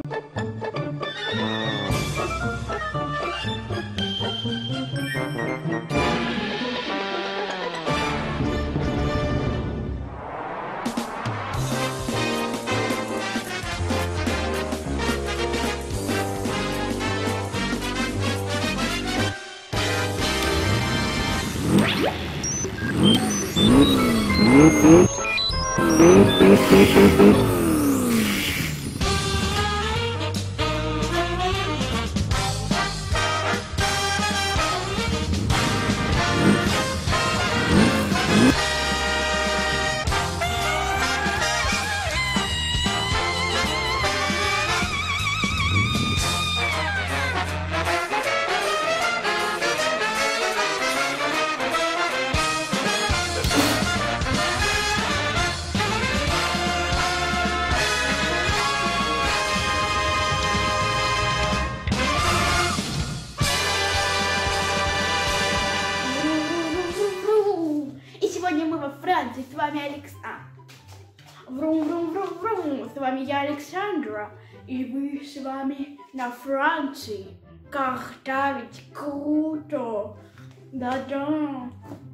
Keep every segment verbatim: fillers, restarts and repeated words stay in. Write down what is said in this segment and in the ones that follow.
Франции, с вами Алекс... А. Врум-врум-врум-врум, с вами я, Александра, и мы с вами на Франции. Как-то ведь круто. Да-да.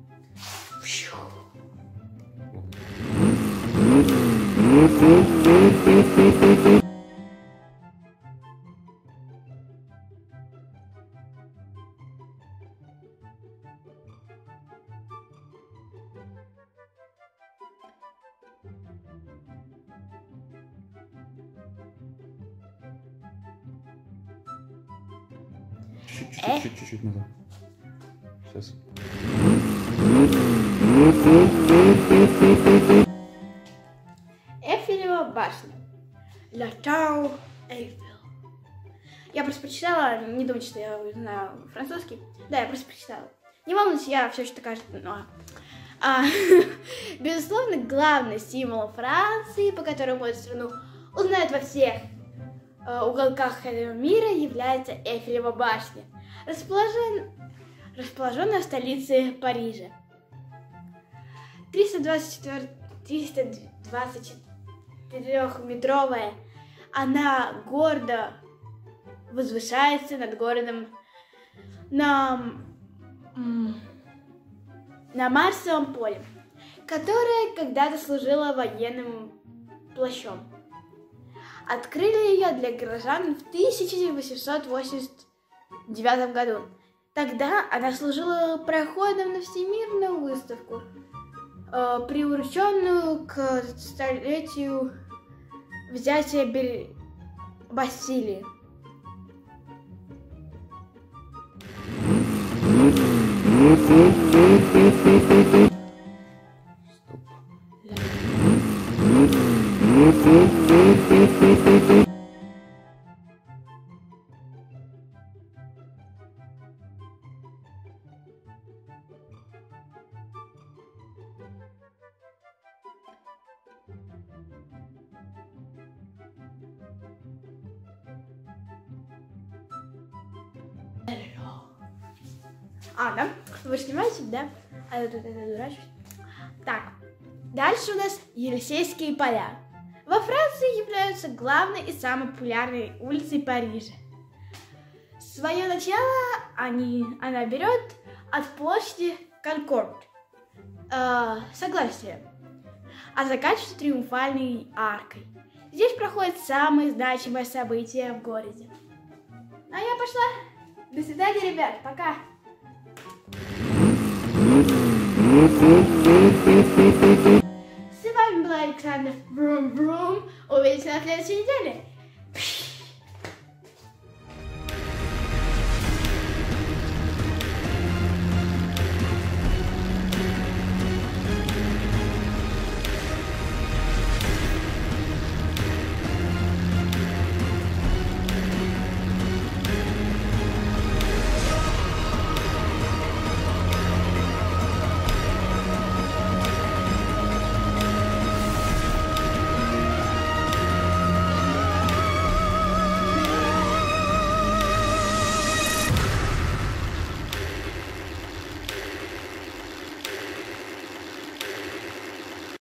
Чуть-чуть, чуть-чуть назад. Сейчас. Эйфелева башня. La Tour Eiffel. Я просто прочитала, не думайте, что я знаю французский. Да, я просто прочитала. Не волнуйтесь, я все еще такая же. Но... А, безусловно, главный символ Франции, по которому эту страну узнают во всех э, уголках этого мира, является Эйфелева башня, расположен... расположенная в столице Парижа. триста двадцать четырёхметровая, она гордо возвышается над городом на, на Марсовом поле, которое когда-то служило военным плащом. Открыли ее для горожан в тысяча восемьсот восемьдесят девятом году. Тогда она служила проходом на Всемирную выставку, э, приуроченную к столетию взятия Бер... Бастилии. А, да? Вы снимаете, да? А я тут это дурачусь. Так, дальше у нас Елисейские поля. Во Франции являются главной и самой популярной улицей Парижа. Свое начало они, она берет от площади Конкорд, э, Согласие, а заканчивается Триумфальной аркой. Здесь проходит самые значимые события в городе. А я пошла. До свидания, ребят. Пока. С вами была Александра. Брум-брум. Увидимся на следующей неделе.